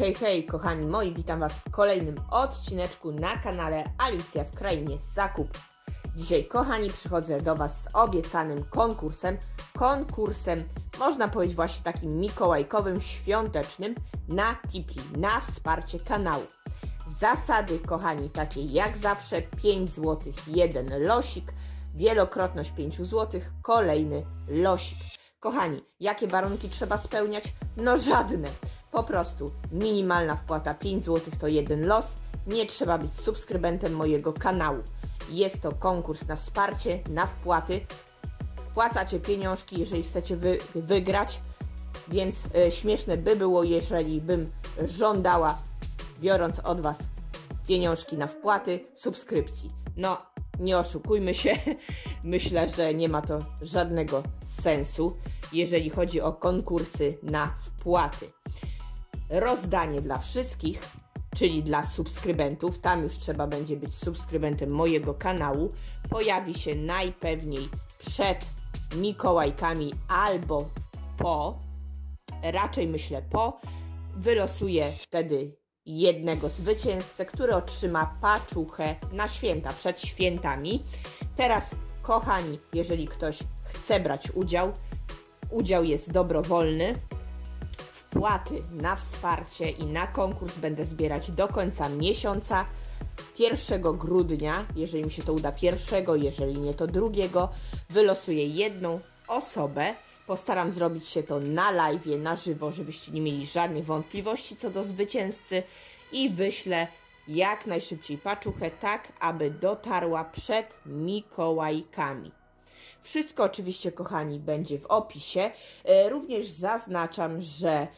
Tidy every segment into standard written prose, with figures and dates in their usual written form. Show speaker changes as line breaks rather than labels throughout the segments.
Hej, hej, kochani moi, witam Was w kolejnym odcineczku na kanale Alicja w Krainie Zakupów. Dzisiaj, kochani, przychodzę do Was z obiecanym konkursem, można powiedzieć właśnie takim mikołajkowym, świątecznym na Tipli, na wsparcie kanału. Zasady, kochani, takie jak zawsze: 5 zł, jeden losik, wielokrotność 5 zł, kolejny losik. Kochani, jakie warunki trzeba spełniać? No żadne. Po prostu minimalna wpłata 5 zł to jeden los. Nie trzeba być subskrybentem mojego kanału. Jest to konkurs na wsparcie, na wpłaty. Wpłacacie pieniążki, jeżeli chcecie wygrać. Więc śmieszne by było, jeżeli bym żądała, biorąc od Was pieniążki na wpłaty, subskrypcji. No, nie oszukujmy się. Myślę, że nie ma to żadnego sensu, jeżeli chodzi o konkursy na wpłaty. Rozdanie dla wszystkich, czyli dla subskrybentów, tam już trzeba będzie być subskrybentem mojego kanału, pojawi się najpewniej przed Mikołajkami albo po, raczej myślę po. Wylosuję wtedy jednego zwycięzcę, który otrzyma paczuchę na święta, przed świętami. Teraz, kochani, jeżeli ktoś chce brać udział jest dobrowolny. Wpłaty na wsparcie i na konkurs będę zbierać do końca miesiąca. 1 grudnia, jeżeli mi się to uda 1, jeżeli nie to 2, wylosuję jedną osobę. Postaram zrobić się to na live'ie, na żywo, żebyście nie mieli żadnych wątpliwości co do zwycięzcy i wyślę jak najszybciej paczuchę, tak aby dotarła przed Mikołajkami. Wszystko oczywiście, kochani, będzie w opisie. Również zaznaczam, że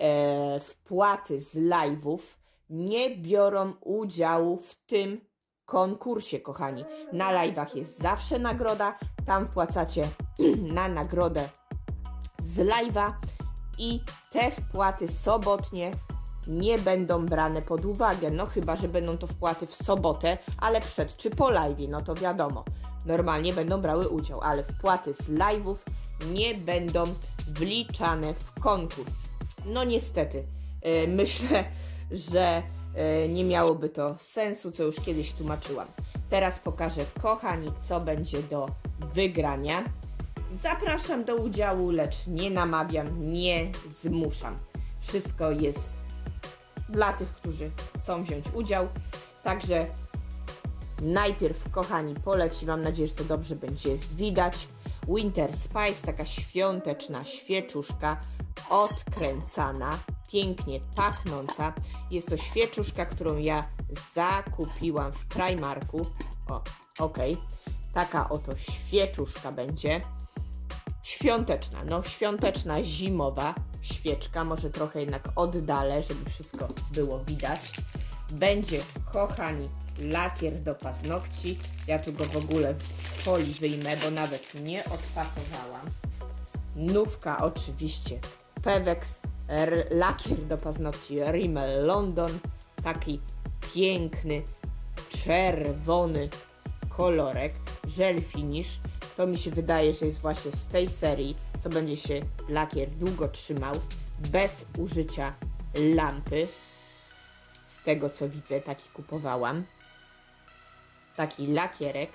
wpłaty z live'ów nie biorą udziału w tym konkursie, kochani. Na live'ach jest zawsze nagroda, tam wpłacacie na nagrodę z live'a i te wpłaty sobotnie nie będą brane pod uwagę, no chyba że będą to wpłaty w sobotę, ale przed czy po live'ie, no to wiadomo, normalnie będą brały udział, ale wpłaty z live'ów nie będą wliczane w konkurs. No niestety, myślę, że nie miałoby to sensu, co już kiedyś tłumaczyłam. Teraz pokażę, kochani, co będzie do wygrania. Zapraszam do udziału, lecz nie namawiam, nie zmuszam. Wszystko jest dla tych, którzy chcą wziąć udział. Także najpierw, kochani, poleci, mam nadzieję, że to dobrze będzie widać, Winter Spice, taka świąteczna świeczuszka odkręcana, pięknie pachnąca. Jest to świeczuszka, którą ja zakupiłam w Primarku. O, ok. Taka oto świeczuszka będzie. Świąteczna, no świąteczna, zimowa świeczka. Może trochę jednak oddalę, żeby wszystko było widać. Będzie, kochani, lakier do paznokci. Ja tu go w ogóle z folii wyjmę, bo nawet nie odpakowałam. Nówka oczywiście Pewex, lakier do paznokci Rimmel London. Taki piękny, czerwony kolorek, gel finish. To mi się wydaje, że jest właśnie z tej serii, co będzie się lakier długo trzymał, bez użycia lampy. Z tego co widzę, taki kupowałam. Taki lakierek.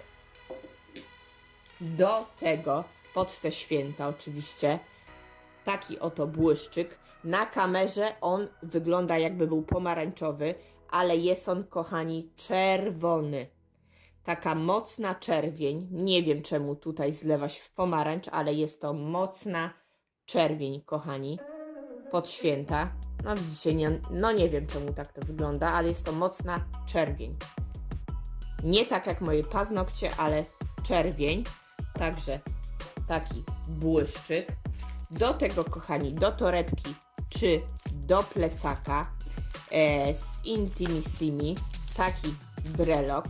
Do tego, pod te święta oczywiście, taki oto błyszczyk. Na kamerze on wygląda, jakby był pomarańczowy, ale jest on, kochani, czerwony. Taka mocna czerwień, nie wiem czemu tutaj zlewa się w pomarańcz, ale jest to mocna czerwień, kochani, pod święta. No widzicie, nie wiem czemu tak to wygląda, ale jest to mocna czerwień. Nie tak jak moje paznokcie, ale czerwień. Także taki błyszczyk. Do tego, kochani, do torebki czy do plecaka z Intimissimi taki brelok.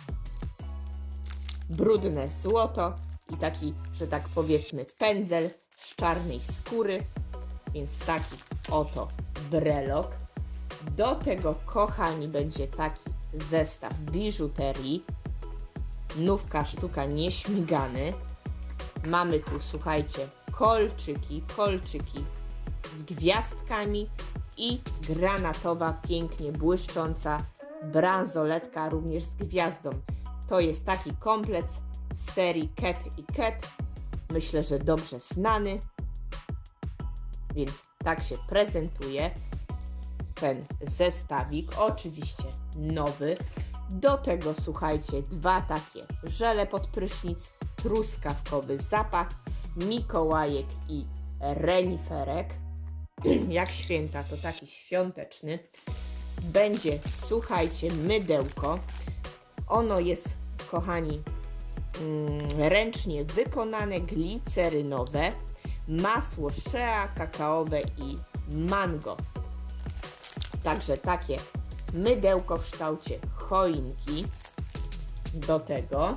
Brudne złoto i taki, że tak powiedzmy, pędzel z czarnej skóry, więc taki oto brelok. Do tego, kochani, będzie taki zestaw biżuterii, nówka sztuka nieśmigany. Mamy tu, słuchajcie, kolczyki z gwiazdkami i granatowa, pięknie błyszcząca bransoletka, również z gwiazdą. To jest taki komplet z serii Cat & Cat. Myślę, że dobrze znany, więc tak się prezentuje ten zestawik. Oczywiście nowy. Do tego, słuchajcie, dwa takie żele pod prysznic, truskawkowy zapach, Mikołajek i reniferek. Jak święta, to taki świąteczny. Będzie, słuchajcie, mydełko. Ono jest, kochani, ręcznie wykonane, glicerynowe, masło shea, kakaowe i mango. Także takie mydełko w kształcie choinki. Do tego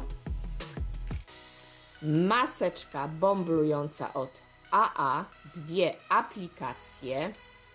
maseczka bomblująca od AA, dwie aplikacje.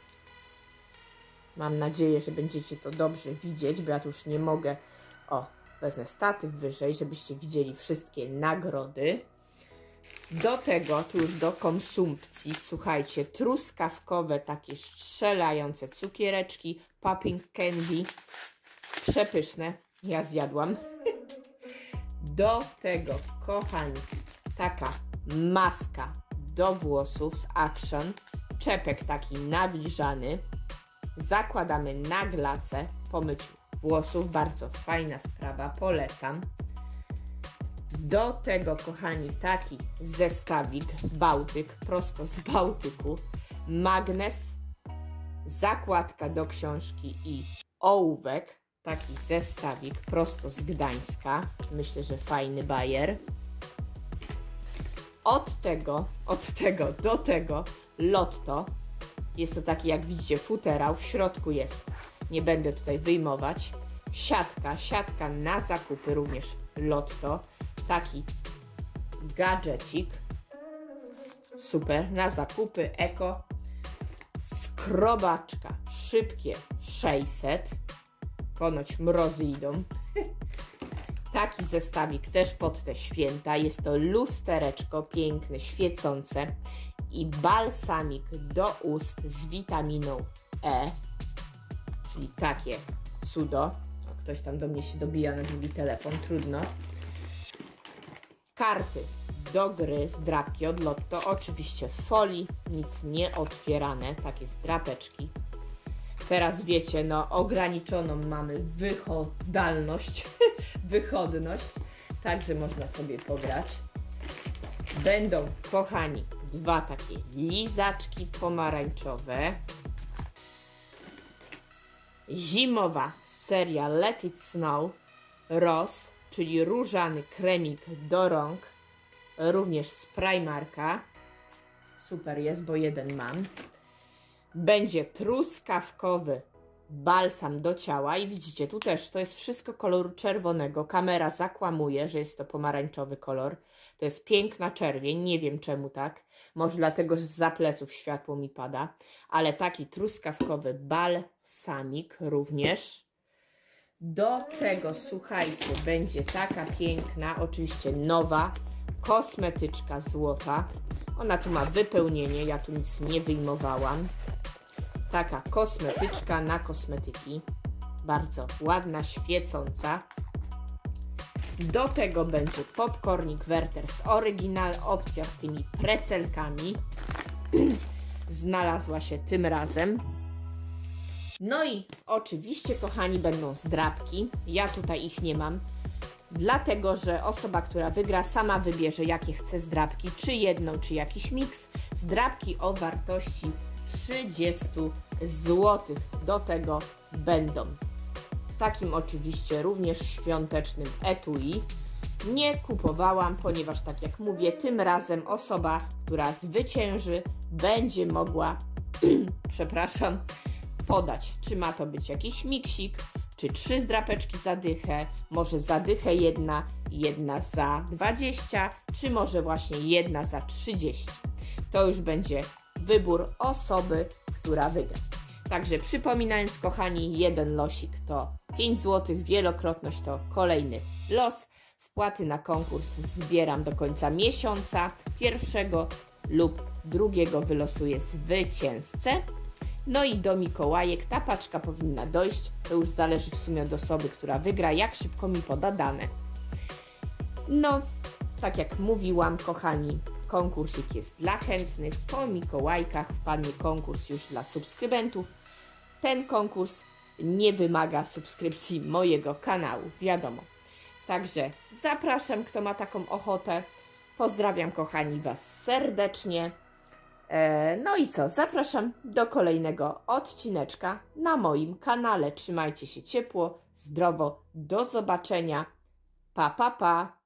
Mam nadzieję, że będziecie to dobrze widzieć, bo ja tu już nie mogę. O, wezmę statyw wyżej, żebyście widzieli wszystkie nagrody. Do tego, tu już do konsumpcji, słuchajcie, truskawkowe, takie strzelające cukiereczki, popping candy, przepyszne, ja zjadłam. Do tego, kochani, taka maska do włosów z Action, czepek taki nawilżany, zakładamy na glacę po myciu włosów, bardzo fajna sprawa, polecam. Do tego, kochani, taki zestawik Bałtyk, prosto z Bałtyku, magnes, zakładka do książki i ołówek, taki zestawik prosto z Gdańska, myślę, że fajny bajer. Od tego do tego Lotto, jest to taki, jak widzicie, futerał, w środku jest, nie będę tutaj wyjmować, siatka na zakupy, również Lotto, taki gadżecik, super, na zakupy, eko, skrobaczka, szybkie 600, ponoć mrozy idą, taki zestawik też pod te święta, jest to lustereczko piękne, świecące i balsamik do ust z witaminą E, czyli takie cudo. Ktoś tam do mnie się dobija na drugi telefon, trudno. Karty do gry, zdrapki od Lotto, oczywiście w folii, nic nie otwierane, takie zdrapeczki. Teraz wiecie, no ograniczoną mamy wychodność, także można sobie pograć. Będą, kochani, dwa takie lizaczki pomarańczowe. Zimowa seria Let It Snow Rose, czyli różany kremik do rąk, również z Primarka. Super jest, bo jeden mam. Będzie truskawkowy balsam do ciała i widzicie, tu też to jest wszystko koloru czerwonego. Kamera zakłamuje, że jest to pomarańczowy kolor. To jest piękna czerwień, nie wiem czemu tak. Może dlatego, że zza pleców światło mi pada. Ale taki truskawkowy balsamik również. Do tego, słuchajcie, będzie taka piękna, oczywiście nowa, kosmetyczka złota. Ona tu ma wypełnienie, ja tu nic nie wyjmowałam. Taka kosmetyczka na kosmetyki. Bardzo ładna, świecąca. Do tego będzie popcornik Werther's Original, opcja z tymi precelkami. Znalazła się tym razem. No i oczywiście, kochani, będą zdrapki. Ja tutaj ich nie mam, dlatego że osoba, która wygra, sama wybierze, jakie chce zdrapki, czy jedną, czy jakiś miks. Zdrapki o wartości 30 zł. Do tego będą w takim oczywiście również świątecznym etui. Nie kupowałam, ponieważ tak jak mówię, tym razem osoba, która zwycięży, będzie mogła przepraszam, podać, czy ma to być jakiś miksik, czy 3 zdrapeczki za dychę, może za dychę jedna za 20, czy może właśnie jedna za 30. To już będzie wybór osoby, która wygra. Także przypominając, kochani, jeden losik to 5 zł, wielokrotność to kolejny los. Wpłaty na konkurs zbieram do końca miesiąca. 1 lub 2 wylosuję zwycięzcę. No i do Mikołajek ta paczka powinna dojść. To już zależy w sumie od osoby, która wygra, jak szybko mi poda dane. No, tak jak mówiłam, kochani, konkursik jest dla chętnych. Po Mikołajkach wpadnie konkurs już dla subskrybentów. Ten konkurs nie wymaga subskrypcji mojego kanału, wiadomo. Także zapraszam, kto ma taką ochotę. Pozdrawiam, kochani, Was serdecznie. No i co? Zapraszam do kolejnego odcineczka na moim kanale. Trzymajcie się ciepło, zdrowo. Do zobaczenia. Pa, pa, pa.